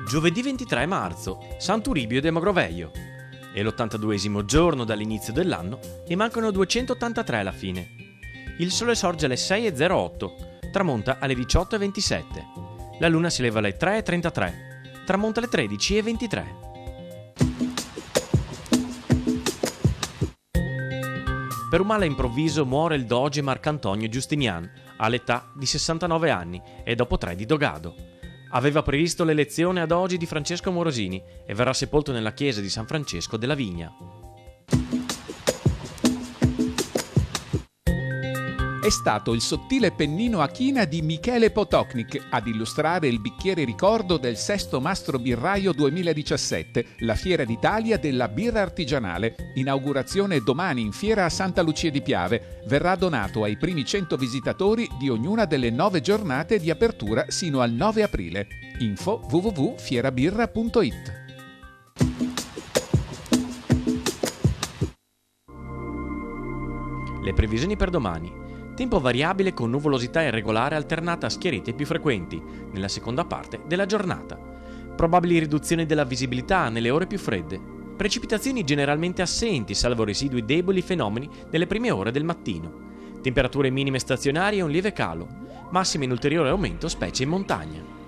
Giovedì 23 marzo, Sant'Uribio de Mogrovejo. È l'82esimo giorno dall'inizio dell'anno e mancano 283 alla fine. Il sole sorge alle 6:08, tramonta alle 18:27. La luna si leva alle 3:33, tramonta alle 13:23. Per un male improvviso muore il doge Marcantonio Giustinian all'età di 69 anni e dopo 3 di dogado. Aveva previsto l'elezione ad oggi di Francesco Morosini e verrà sepolto nella chiesa di San Francesco della Vigna. È stato il sottile pennino a china di Michele Potocnik ad illustrare il bicchiere ricordo del Sesto Mastro Birraio 2017, la Fiera d'Italia della birra artigianale. Inaugurazione domani in fiera a Santa Lucia di Piave. Verrà donato ai primi 100 visitatori di ognuna delle 9 giornate di apertura sino al 9 aprile. Info www.fierabirra.it. Le previsioni per domani. Tempo variabile con nuvolosità irregolare alternata a schiarite più frequenti nella seconda parte della giornata. Probabili riduzioni della visibilità nelle ore più fredde. Precipitazioni generalmente assenti, salvo residui deboli fenomeni nelle prime ore del mattino. Temperature minime stazionarie e un lieve calo. Massime in ulteriore aumento specie in montagna.